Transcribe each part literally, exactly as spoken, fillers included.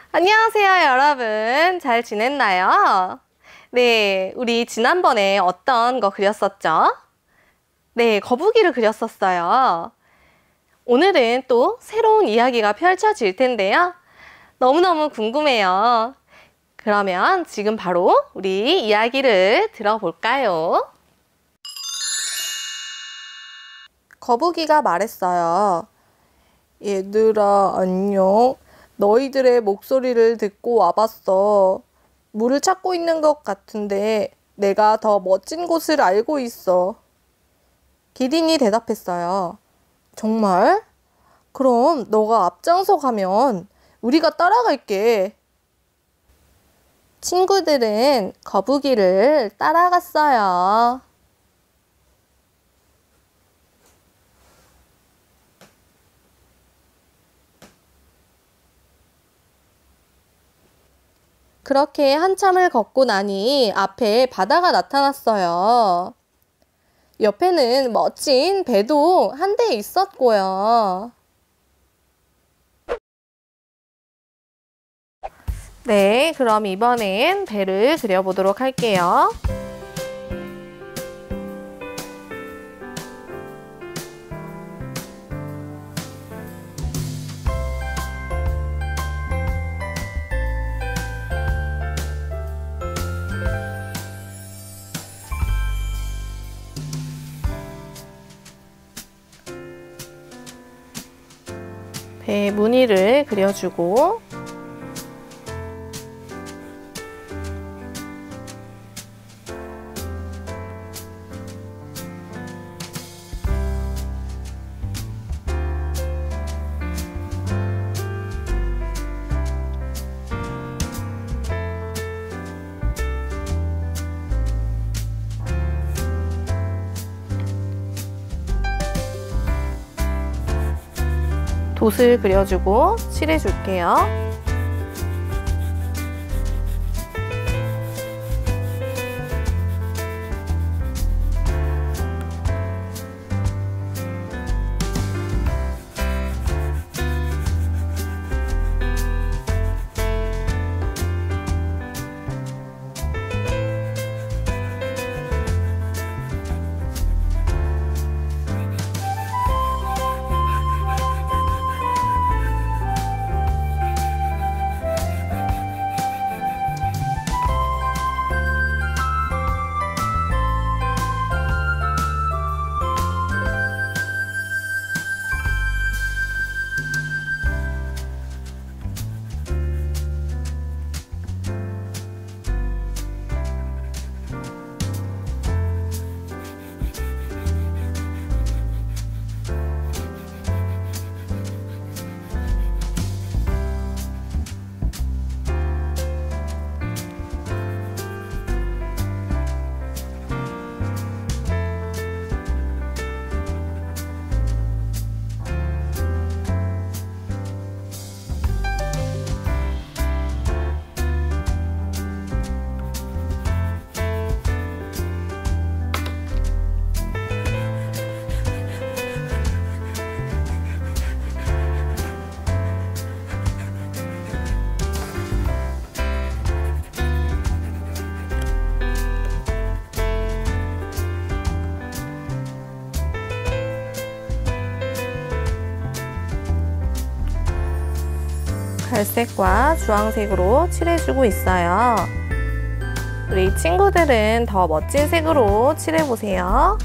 안녕하세요, 여러분. 잘 지냈나요? 네, 우리 지난번에 어떤 거 그렸었죠? 네, 거북이를 그렸었어요. 오늘은 또 새로운 이야기가 펼쳐질 텐데요. 너무너무 궁금해요. 그러면 지금 바로 우리 이야기를 들어볼까요? 거북이가 말했어요. 얘들아, 안녕. 너희들의 목소리를 듣고 와봤어. 물을 찾고 있는 것 같은데 내가 더 멋진 곳을 알고 있어. 기린이 대답했어요. 정말? 그럼 너가 앞장서 가면 우리가 따라갈게. 친구들은 거북이를 따라갔어요. 그렇게 한참을 걷고 나니 앞에 바다가 나타났어요. 옆에는 멋진 배도 한 대 있었고요. 네, 그럼 이번엔 배를 그려보도록 할게요. 배 무늬를 그려주고 돛을 그려주고 칠해줄게요. 갈색과 주황색으로 칠해주고 있어요. 우리 친구들은 더 멋진 색으로 칠해보세요.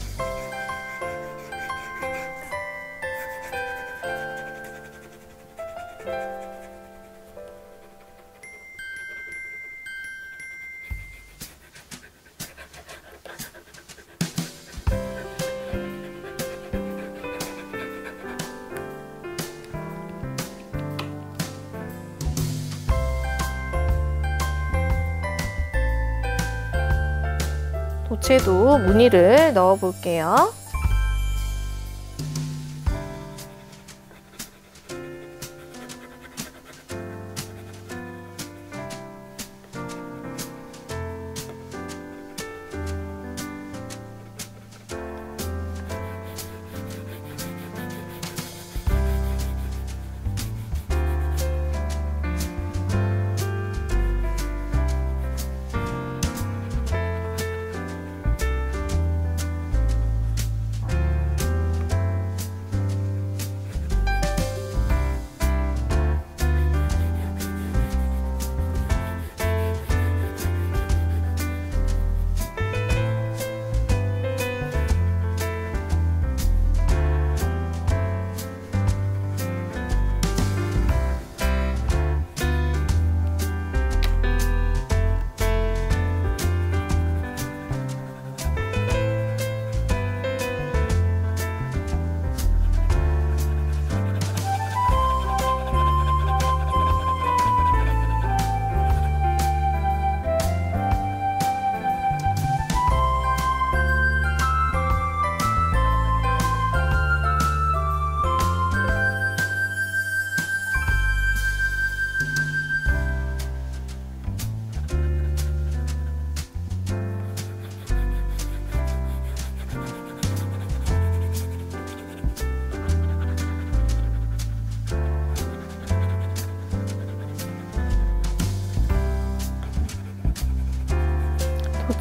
도체도 무늬를 넣어 볼게요.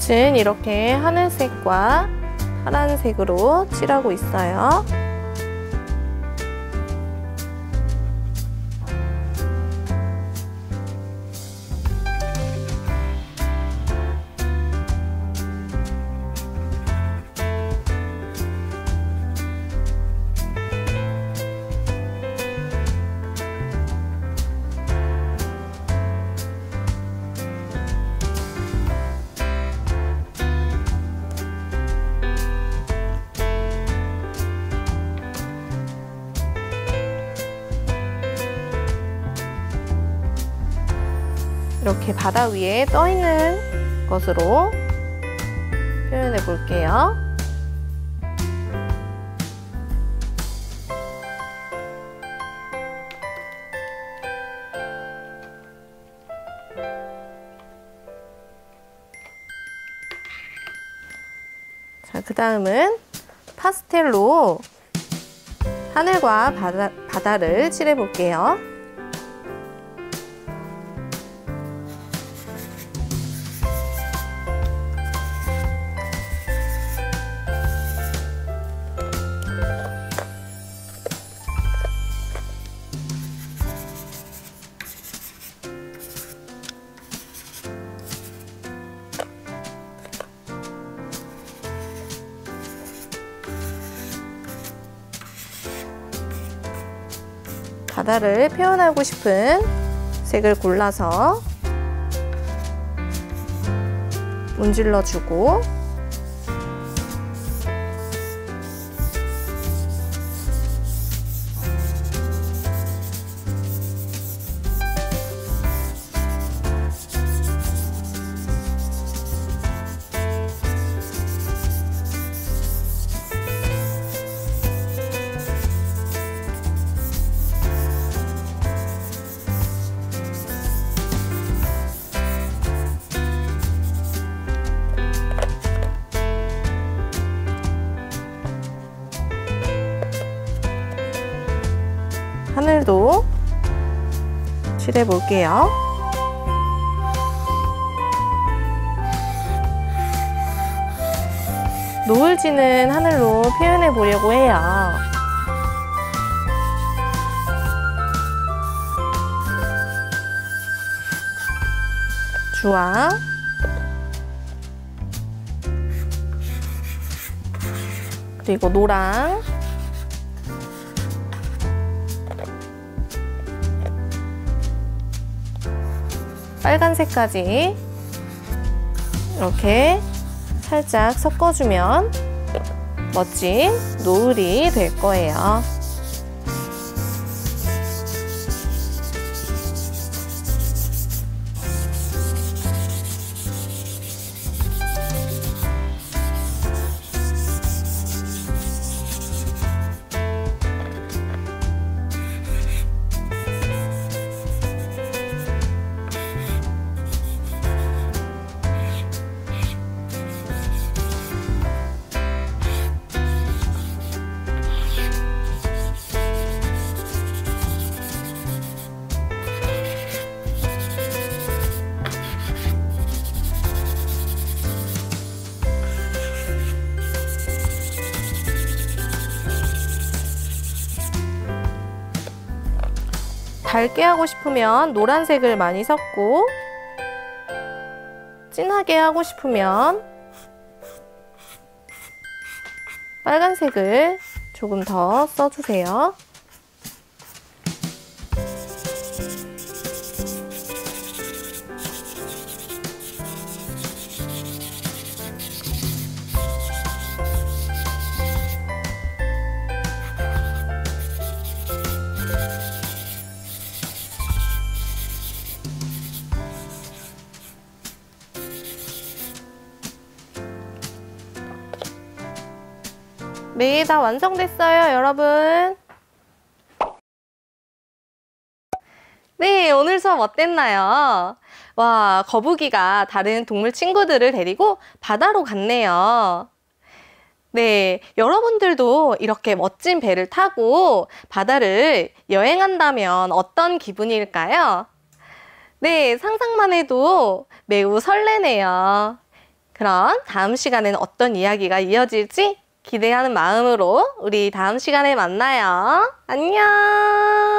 빛은 이렇게 하늘색과 파란색으로 칠하고 있어요. 이렇게 바다 위에 떠 있는 것으로 표현해 볼게요. 자, 그 다음은 파스텔로 하늘과 바다, 바다를 칠해 볼게요. 바다를 표현하고 싶은 색을 골라서 문질러 주고, 하늘도 칠해 볼게요. 노을 지는 하늘로 표현해 보려고 해요. 주황, 그리고 노랑, 빨간색까지 이렇게 살짝 섞어주면 멋진 노을이 될 거예요. 밝게 하고 싶으면 노란색을 많이 섞고, 진하게 하고 싶으면 빨간색을 조금 더 써주세요. 네, 다 완성됐어요, 여러분. 네, 오늘 수업 어땠나요? 와, 거북이가 다른 동물 친구들을 데리고 바다로 갔네요. 네, 여러분들도 이렇게 멋진 배를 타고 바다를 여행한다면 어떤 기분일까요? 네, 상상만 해도 매우 설레네요. 그럼 다음 시간에는 어떤 이야기가 이어질지 기대하는 마음으로 우리 다음 시간에 만나요. 안녕!